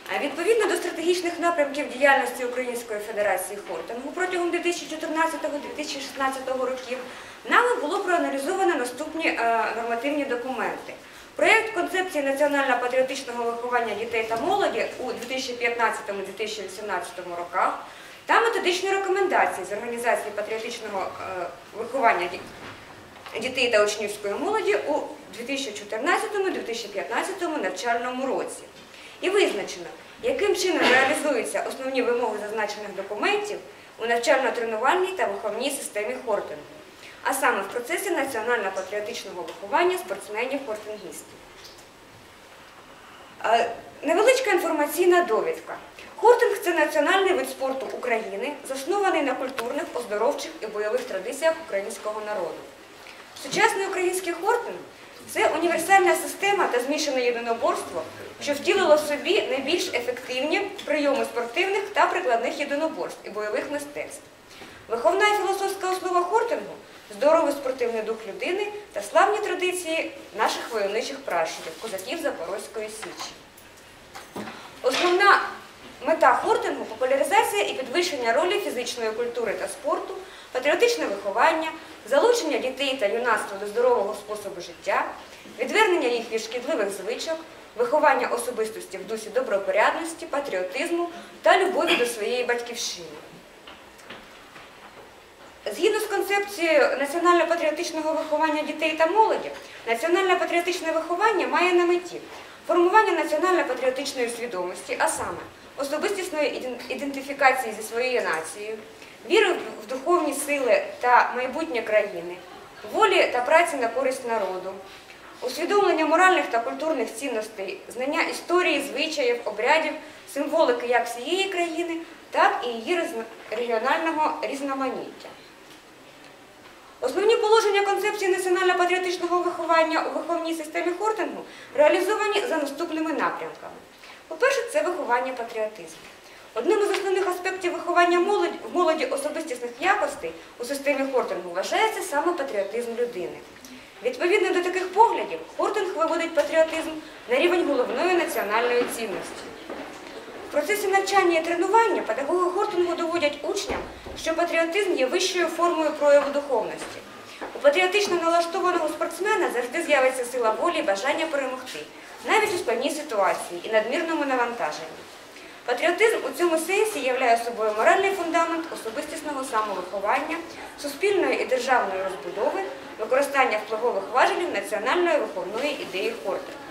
Відповідно до стратегічних напрямків діяльності Української Федерації хортингу протягом 2014-2016 років нами було проаналізовано наступні нормативні документи. Проєкт концепції національно-патріотичного виховання дітей та молоді у 2015-2018 роках та методичні рекомендації з організації патріотичного виховання дітей та учнівської молоді у 2014-2015 навчальному році. І визначено, яким чином реалізуються основні вимоги зазначених документів у навчально-тренувальній та виховній системі хортингу, а саме в процесі національно-патріотичного виховання спортсменів-хортингістів. Невеличка інформаційна довідка. Хортинг – це національний вид спорту України, заснований на культурних, оздоровчих і бойових традиціях українського народу. Сучасний український хортинг – це універсальна система та змішане єдиноборство, що втілило в собі найбільш ефективні прийоми спортивних та прикладних єдиноборств і бойових мистецтв. Виховна і філософська основа хортингу – здоровий спортивний дух людини та славні традиції наших войовничих пращурів, козаків Запорозької Січі. Основна мета хортингу – популяризація і підвищення ролі фізичної культури та спорту, патріотичне виховання, залучення дітей та юнацтва до здорового способу життя, відвернення їх від шкідливих звичок, виховання особистості в дусі добропорядності, патріотизму та любові до своєї батьківщини. Згідно з концепцією національно-патріотичного виховання дітей та молоді, національно-патріотичне виховання має на меті формування національно-патріотичної свідомості, а саме особистісної ідентифікації зі своєю нацією, віри в духовні сили та майбутнє країни, волі та праці на користь народу, усвідомлення моральних та культурних цінностей, знання історії, звичаїв, обрядів, символики як всієї країни, так і її регіонального різноманіття. Основні положення концепції національно-патріотичного виховання у виховній системі хортингу реалізовані за наступними напрямками. По-перше, це виховання патріотизму. Одним із основних аспектів виховання в молоді особистісних якостей у системі хортингу вважається саме патріотизм людини. Відповідно до таких поглядів, хортинг виводить патріотизм на рівень головної національної цінності. В процесі навчання і тренування педагоги хортингу доводять учням, що патріотизм є вищою формою прояву духовності. У патріотично налаштованого спортсмена завжди з'явиться сила волі і бажання перемогти, навіть у складній ситуації і надмірному навантаженні. Патріотизм у цьому сенсі являє собою моральний фундамент особистісного самовиховання, суспільної і державної розбудови, використання впливових важелів національної виховної ідеї хортингу.